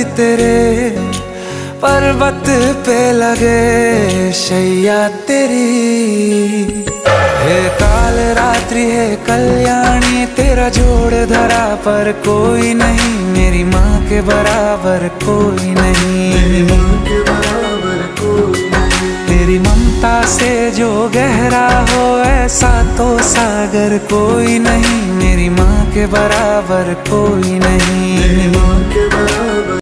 तेरे पर्वत पे लगे शैया तेरी। हे काल रात्रि है कल्याणी, तेरा जोड़ धरा पर कोई नहीं, मेरी माँ के बराबर कोई नहीं। तेरी ममता से जो गहरा हो ऐसा तो सागर कोई नहीं, मेरी माँ के बराबर कोई नहीं।